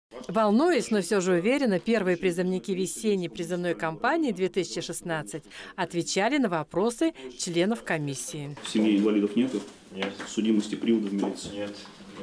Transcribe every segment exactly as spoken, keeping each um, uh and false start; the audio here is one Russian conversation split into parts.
Волнуясь, но все же уверенно, первые призывники весенней призывной кампании две тысячи шестнадцать отвечали на вопросы членов комиссии. В семье инвалидов нету? Нет. Судимости, приводов имеется? Нет.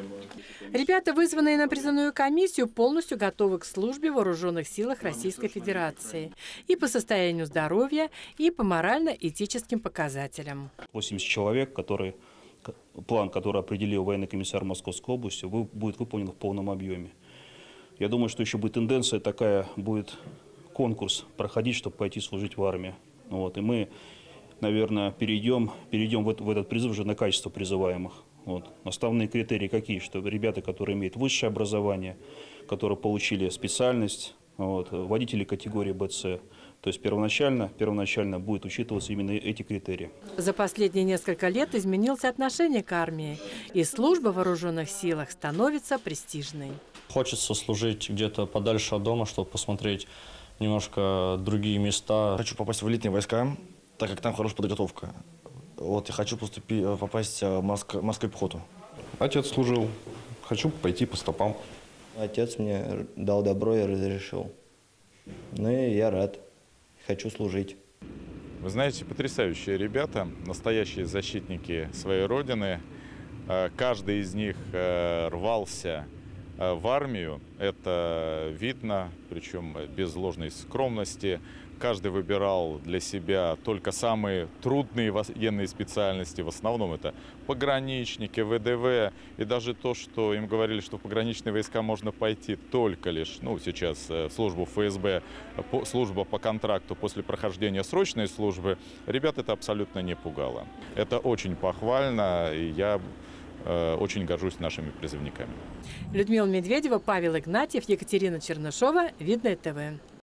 Ребята, вызванные на призывную комиссию, полностью готовы к службе в вооруженных силах Российской Федерации и по состоянию здоровья, и по морально-этическим показателям. восемьдесят человек, которые, план, который определил военный комиссар Московской области, будет выполнен в полном объеме. Я думаю, что еще будет тенденция такая, будет конкурс проходить, чтобы пойти служить в армию. Вот. И мы, наверное, перейдем, перейдем в, это, в этот призыв уже на качество призываемых. Вот. Основные критерии какие? Что ребята, которые имеют высшее образование, которые получили специальность, вот, водители категории бэ цэ. То есть первоначально, первоначально будет учитываться именно эти критерии. За последние несколько лет изменилось отношение к армии, и служба в вооруженных силах становится престижной. Хочется служить где-то подальше от дома, чтобы посмотреть немножко другие места. Хочу попасть в элитные войска, так как там хорошая подготовка. Вот, я хочу поступить, попасть в морскую, морскую пехоту. Отец служил. Хочу пойти по стопам. Отец мне дал добро и разрешил. Ну и я рад. Хочу служить. Вы знаете, потрясающие ребята, настоящие защитники своей родины. Каждый из них рвался в армию, это видно, причем без ложной скромности. Каждый выбирал для себя только самые трудные военные специальности. В основном это пограничники, вэ дэ вэ. И даже то, что им говорили, что в пограничные войска можно пойти только лишь, ну, сейчас службу в эф эс бэ, служба по контракту после прохождения срочной службы, ребят это абсолютно не пугало. Это очень похвально, и я очень горжусь нашими призывниками. Людмила Медведева, Павел Игнатьев, Екатерина Чернышова, Видное тэ вэ.